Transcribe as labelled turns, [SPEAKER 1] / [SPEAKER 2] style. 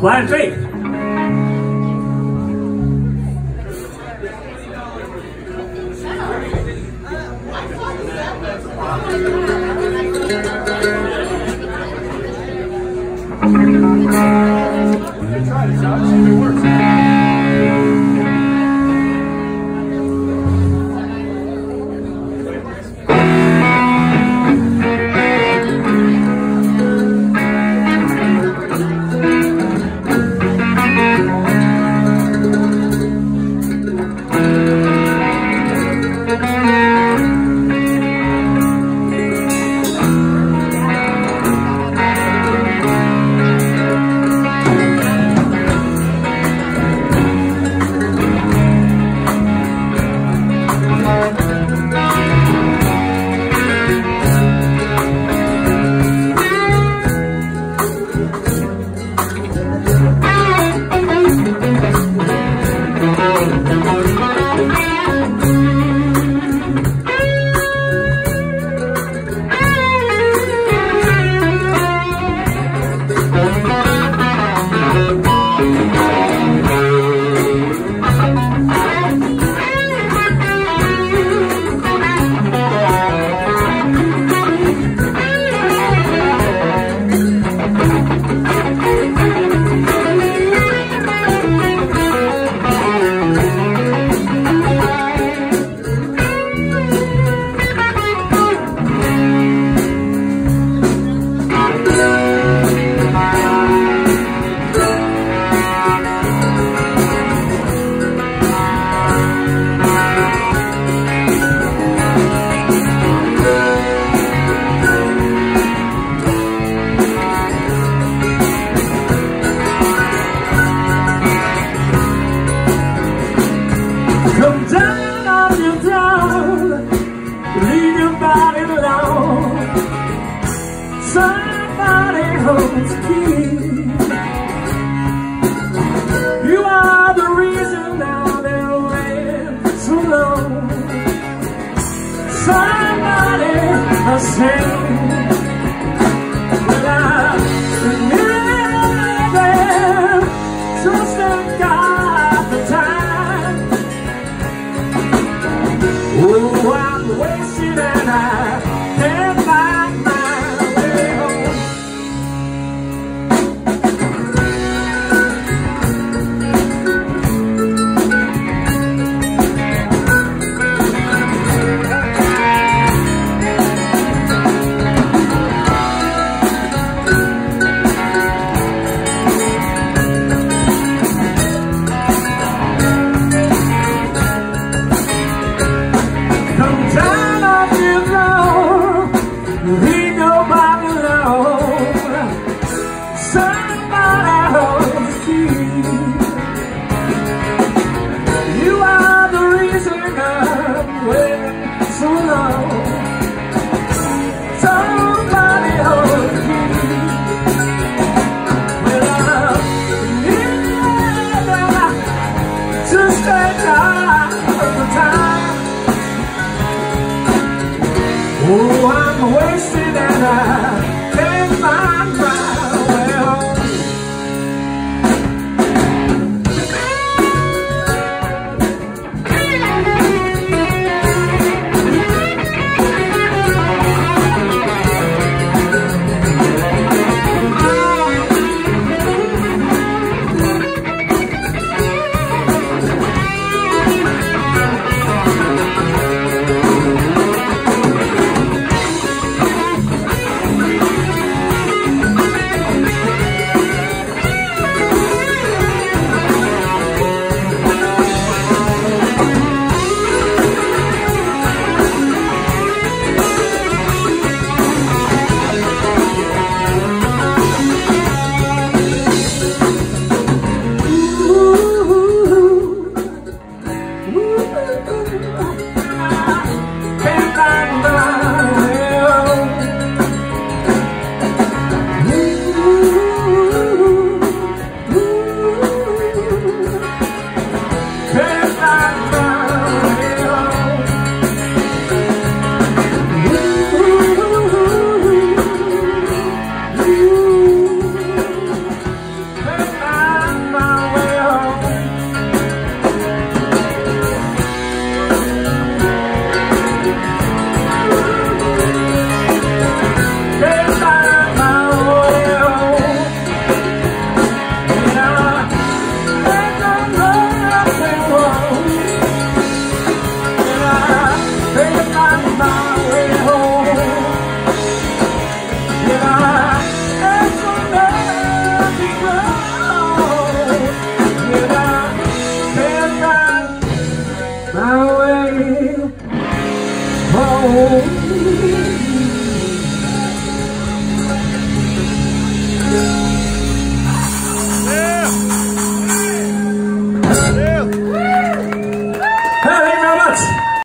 [SPEAKER 1] Blind faith.
[SPEAKER 2] Try this out, see if it works.
[SPEAKER 1] Come down on your throne, leave your body alone. Somebody holds the key. You are the reason now they're waiting so long. Somebody has said that I need them. Trust in God the time. Oh, I'm wasted and I can't find my way home. Oh, I'm wasted and I can't find my way home. home.